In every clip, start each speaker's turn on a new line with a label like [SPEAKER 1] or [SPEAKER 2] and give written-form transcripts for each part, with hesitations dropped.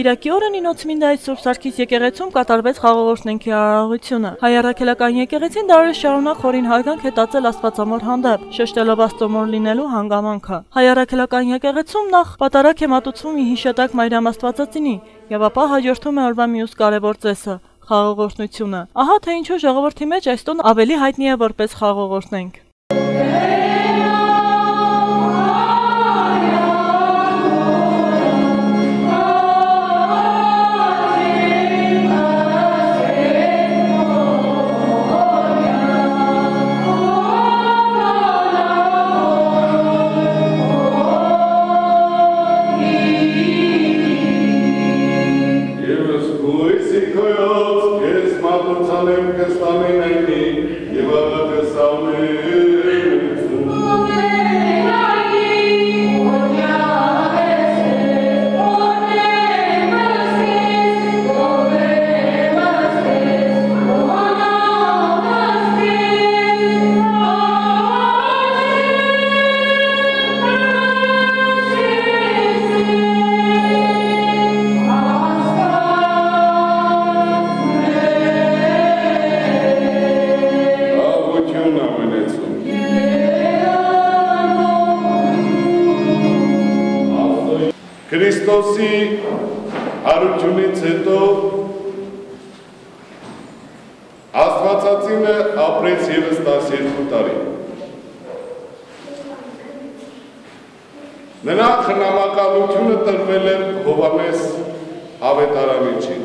[SPEAKER 1] Կիրակի օրը Նինոցմինդայի Սուրբ Սարգիս եկեղեցում կատարվեց խաղողորձնենքի արարողությունը։ Հայ առաքելական եկեղեցին դարեր շարունակ խորին հարգանք է տածել Աստվածամոր հանդեպ, շեշտելով Աստծոմոր լինելու հանգամանքը։ Հայ առաքելական եկեղեցում նախ պատարագ է մատուցվում ի հիշատակ Մարիամ Աստվածածինի, եւ ապա հաջորդում է օրվա մյուս կարևոր ծեսը՝ խաղողորձնությունը։ Ահա թե ինչու ժողովրդի մեջ այս տոն ավելի հայտնի է որպես խաղողորձնենք։
[SPEAKER 2] Քրիստոսի հարությունից հետո Աստվածածինը ապրեց ևս 12 տարի։ Նրա խնամակալությունը տրվել է Հովհաննես Ավետարանիչին։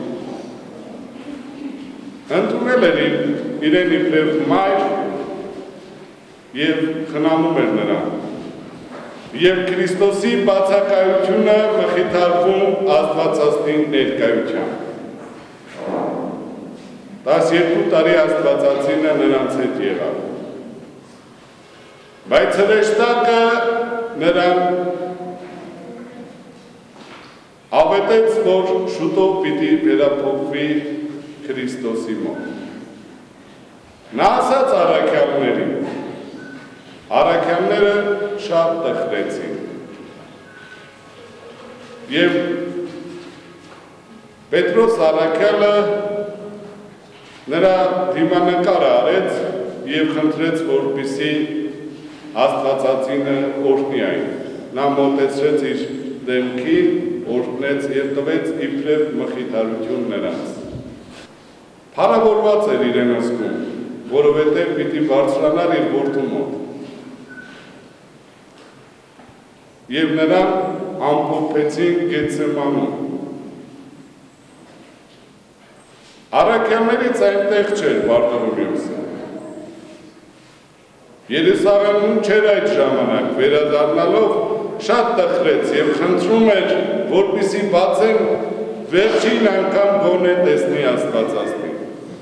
[SPEAKER 2] Ընդունել էր իրեն իբրև մայր և խնամում էր նրան։ Եվ Քրիստոսի բացակայությունը մխիթարվում Աստվածածնի ներկայությամբ։ 12 տարի Աստվածածինը նրանց հետ եղավ։ Բայց հրեշտակը նրան ավետեց, որ շուտով պիտի վերափոխվի Քրիստոսի մոտ։ Նա ասաց առաքյալներին, առաքյալները շատ տխրեցին և Պետրոս առաքյալը նրա դիմանկարը արեց և խնդրեց, որպեսզի Աստվածածինը օրհնի այն։ Նա մոտեցրեց իր դեմքին, օրհնեց և տվեց իբրև մխիթարություն նրանց։ Փառավորված էր իրեն զգում, որովհետև պիտի բարձրանար իր որդու մոտ։ Եվ նրան ամփոփեցին Գեթսեմանում։ Առաքյալներից այնտեղ չէր Բարտոլոմեոսը։ Երուսաղեմում չէր այդ ժամանակ, վերադառնալով շատ տխրեց և խնդրում էր, որպեսզի բացեն վերջին անգամ գոնե տեսնի Աստվածածնին։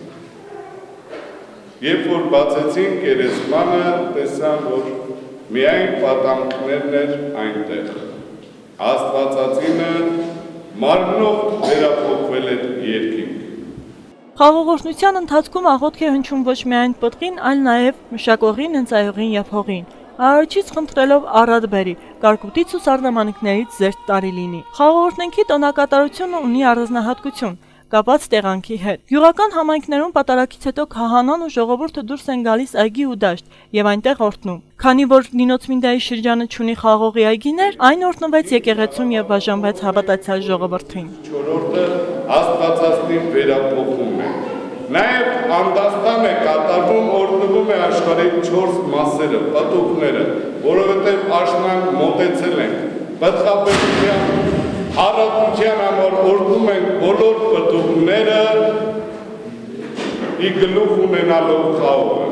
[SPEAKER 2] Երբ որ բացեցին կերեսմանը, տեսան, որ միայն պատանքներն էր այնտեղ։ Աստվածածինը մարմնով վերափոխվել էր երկինք։
[SPEAKER 1] Խաղողորձնության ընթացքում աղոթք է հնչում ոչ միայն պտղին, այլ նաև մշակողին, ընծայողին և հողին։ Արարչից խնդրելով առատ բերի, կարկուտից ու սառնամանիքներից զերծ տարի լինի։ Խաղողորձնենքի տոնակատարությունը ունի առանձնահատկություն, կապված տեղանքի հետ։ Գյուղական համայնքներում պատարագից հետո քահանան ու ժողովուրդը դուրս են գալիս այգի ու դաշտ և այնտեղ օրհնում։ Քանի որ Նինոցմինդայի շրջանը չունի խաղողի այգիներ, այն օրհնվեց եկեղեցում և բաժանվեց հավատացյալ ժողովրդին։
[SPEAKER 2] Չորրորդը Աստվածածնին վերափոխում է։ Նաև անդաստան է կատարվում, օրհնվում է աշխարհի 4 մասերը, պտուղները, որովհետև աշնան մոտեցել են։ Պտղաբերության առատության համար օրհնում են բոլոր պտուղները ի գլուխ ունենալով խաղողը։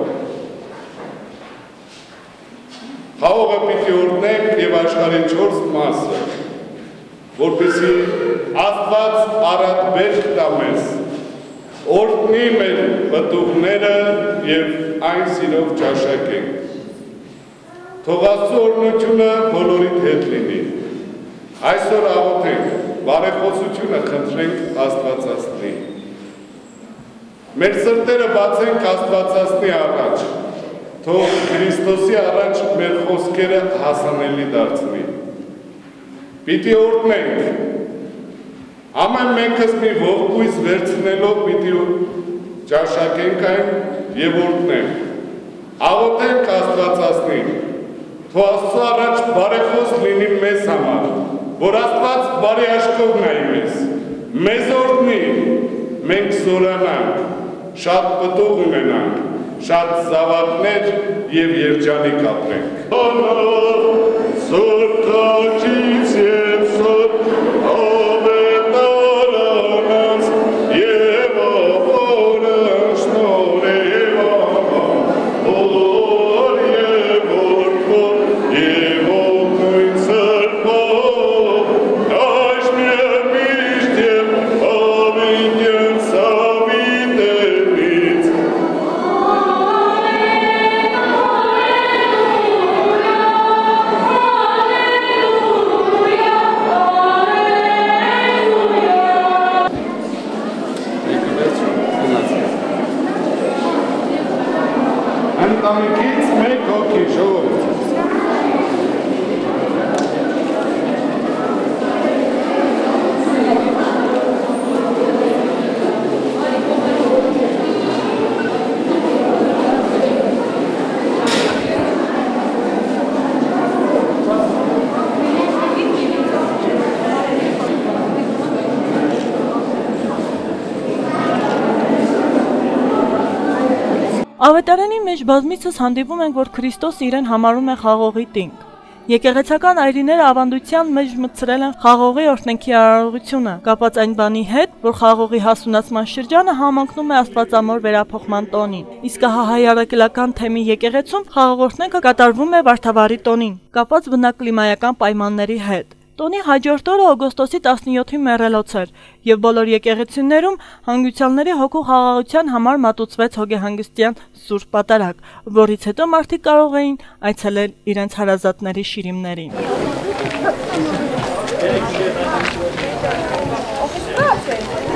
[SPEAKER 2] Խաղողը պիտի օրհնենք և աշխարհի 4 մասը, որպեսզի Աստված առատ բերք տա մեզ, օրհնի մեր պտուղները և այն սիրով ճաշակենք։ Թող Աստծո օրհնությունը բոլորիդ հետ լինի։ Այսօր աղոթենք, բարեխոսությունը խնդրենք Աստվածածնի։ Մեր սրտերը բացենք Աստվածածնի առաջ, թող Քրիստոսի առաջ մեր խոսքերը հասանելի դարձնի։ Պիտի օրհնենք Ամեն մեկս մի ողկույզ վերցնելով պիտի ճաշակենք այն եւ օրհնենք։ Աղոթենք Աստվածածնին, թող Աստծո առաջ բարեխոս լինի մեզ համար, որ Աստված բարի աչքով նայի մեզ օրհնի, մենք զորանանք, շատ պտուղ ունենանք, շատ զավակներ եւ երջանիկ ապրենք։ Ընտանիքից մեկ հոգի ժողովուրդ։
[SPEAKER 1] Ավետարանի մեջ բազմիցս հանդիպում ենք, որ Քրիստոս իրեն համարում է խաղողի տինք։ Եկեղեցական այրիները ավանդության մեջ մտցրել են խաղողի օրհնենքի արարողությունը, կապած այն բանի հետ, որ խաղողի հասունացման շրջանը համընկնում է Աստվածամոր վերափոխման տոնին։ Իսկ հայարակելական թեմի եկեղեցում խաղողորհնենքը կատարվում է Վարդավառի տոնին, կապած բնակլիմայական պայմանների հետ։ Տոնի հաջորդ օրը օգոստոսի 17-ի մեռելոց էր, եւ բոլոր եկեղեցիներում հանգուցյալների հոգու խաղաղության համար մատուցվեց հոգեհանգստյան սուրբ պատարագ, որից հետո մարդիկ կարող էին այցելել իրենց հարազատների շիրիմներին։